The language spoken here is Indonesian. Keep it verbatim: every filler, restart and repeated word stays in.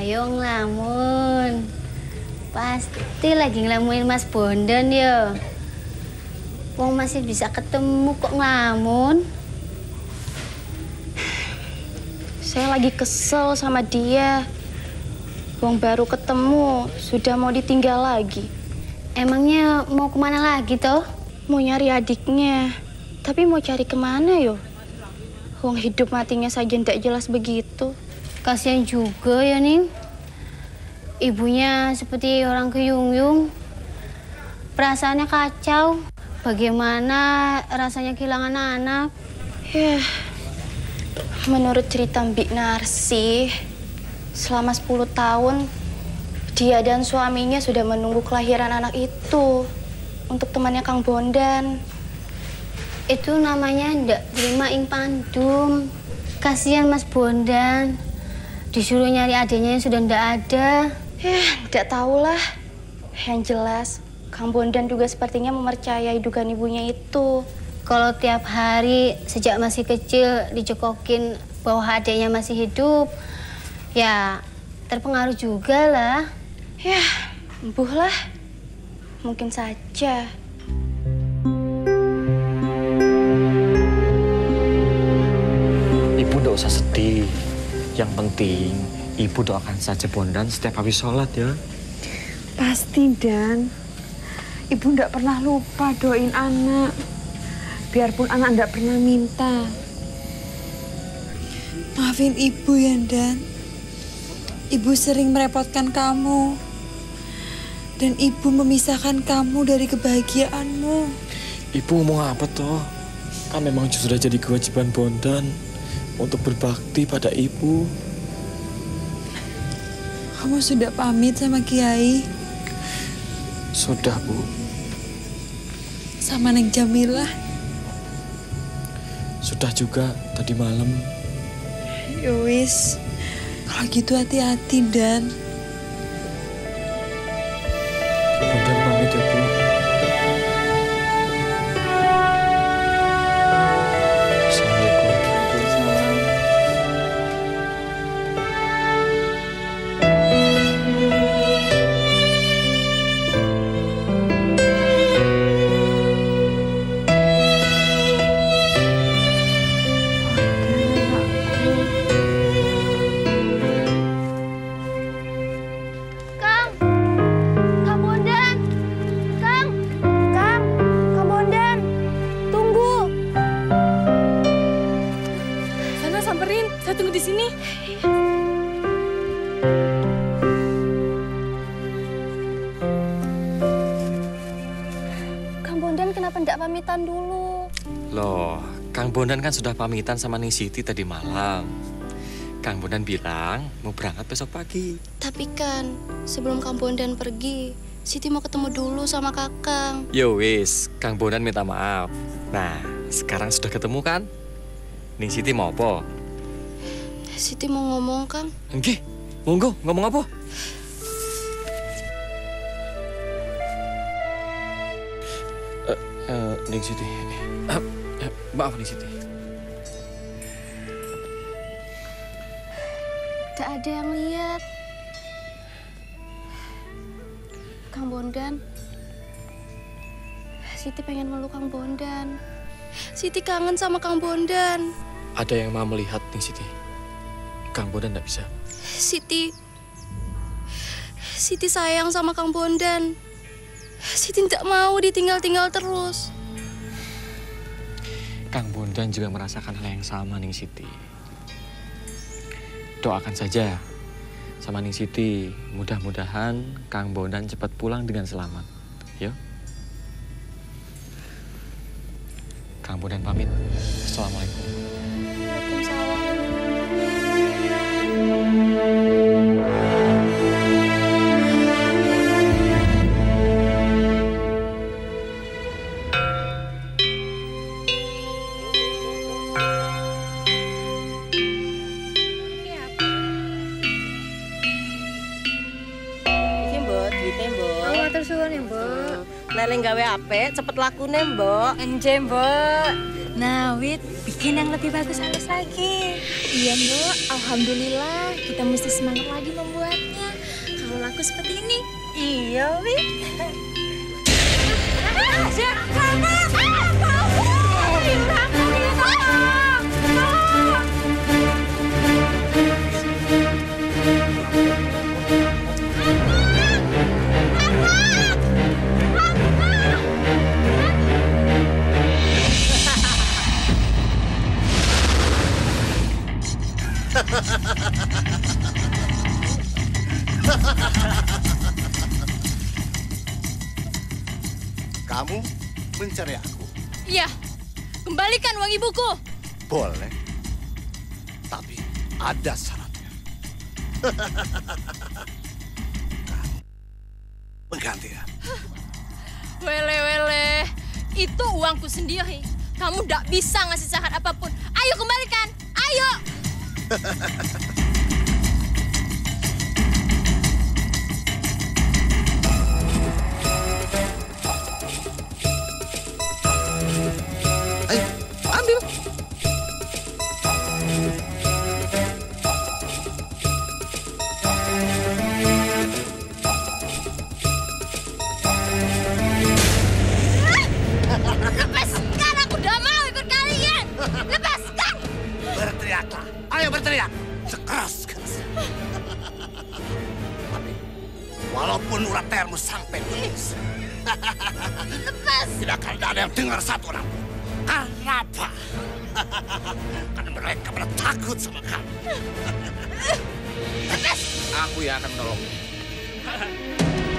Ayo ngelamun. Pasti lagi ngelamunin Mas Bondan ya. Wong masih bisa ketemu kok ngelamun. Saya lagi kesel sama dia. Wong baru ketemu, sudah mau ditinggal lagi. Emangnya mau kemana lagi toh? Mau nyari adiknya. Tapi mau cari kemana yo? Wong hidup matinya saja tidak jelas begitu. Kasihan juga ya Ning. Ibunya seperti orang keyung-yung. Perasaannya kacau. Bagaimana rasanya kehilangan anak? Ya, menurut cerita Mbak Narsi, selama sepuluh tahun, dia dan suaminya sudah menunggu kelahiran anak itu untuk temannya Kang Bondan. Itu namanya ndak terima ing pandum. Kasihan Mas Bondan. Disuruh nyari adiknya yang sudah ndak ada. Ya, tidak tahulah. Yang jelas, Kang Bondan juga sepertinya mempercayai dugaan ibunya itu. Kalau tiap hari sejak masih kecil dicekokin bahwa adiknya masih hidup, ya terpengaruh juga lah. Ya, embuhlah. Mungkin saja. Ibu nggak usah sedih. Yang penting, Ibu doakan saja Bondan setiap habis sholat ya. Pasti, Dan. Ibu nggak pernah lupa doain anak. Biarpun anak nggak pernah minta. Maafin Ibu ya, Dan. Ibu sering merepotkan kamu. Dan Ibu memisahkan kamu dari kebahagiaanmu. Ibu ngomong apa toh? Kan memang sudah jadi kewajiban Bondan untuk berbakti pada Ibu. Kamu sudah pamit sama Kiai? Sudah, Bu. Sama Neng Jamilah? Sudah juga tadi malam. Yowis, kalau gitu hati-hati, Dan. Bondan pamit ya, Bu. Pamitan dulu. Loh, Kang Bondan kan sudah pamitan sama Ning Siti tadi malam. Kang Bondan bilang mau berangkat besok pagi. Tapi kan sebelum Kang Bondan pergi, Siti mau ketemu dulu sama Kakang. Yo wis, Kang Bondan minta maaf. Nah, sekarang sudah ketemu kan? Ning Siti mau apa? Siti mau ngomong, Kang. Nggih, monggo, ngomong apa? Uh, Ning Siti, uh, uh, maaf Ning Siti. Tidak ada yang lihat. Kang Bondan. Siti pengen meluk Kang Bondan. Siti kangen sama Kang Bondan. Ada yang mau melihat Ning Siti? Kang Bondan tidak bisa. Siti. Siti sayang sama Kang Bondan. Siti tidak mau ditinggal-tinggal terus. Kang Bondan juga merasakan hal yang sama, Ning Siti. Doakan saja sama Ning Siti. Mudah-mudahan Kang Bondan cepat pulang dengan selamat. Yo. Kang Bondan pamit. Assalamualaikum. Waalaikumsalam. Leleng gawe apik, cepet lakune, Mbok. Enje, Mbok. Nah, Wit, bikin yang lebih bagus halus lagi. Iya, Mbok. Alhamdulillah, kita mesti semangat lagi membuat. aku seperti ini. Iya, Wit. Kamu mencari aku? Iya, kembalikan uang ibuku. Boleh, tapi ada syaratnya. Kamu menggantinya. Wele-wele, itu uangku sendiri. Kamu tidak bisa ngasih syarat apapun. Ayo kembalikan, ayo. Ayo, ambil. Lepaskan, aku udah mau ikut kalian. Lepaskan. Berteriaklah. Ayo berteriak. Sekeras-keras. Tapi, walaupun urat lehermu sampai menus, Lepas. tidak akan ada yang dengar satu orang pun. Karena apa? Karena mereka pada takut sama kamu. Aku yang akan menolongmu.